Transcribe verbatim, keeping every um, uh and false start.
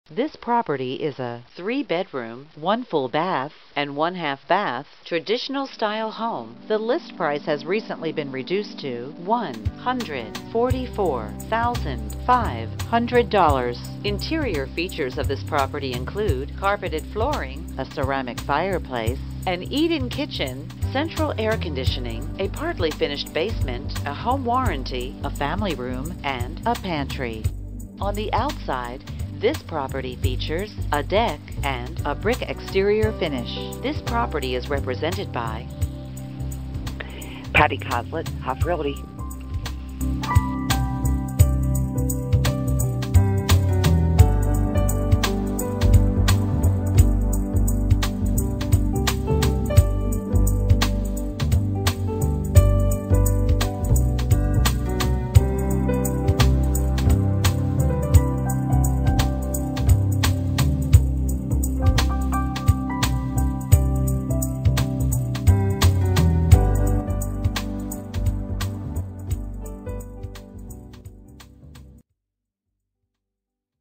This property is a three-bedroom, one full bath, and one half bath, traditional style home. The list price has recently been reduced to one hundred forty-four thousand five hundred dollars. Interior features of this property include carpeted flooring, a ceramic fireplace, an eat-in kitchen, central air conditioning, a partly finished basement, a home warranty, a family room, and a pantry. On the outside, this property features a deck and a brick exterior finish. This property is represented by Patty Coslett, Huff Realty.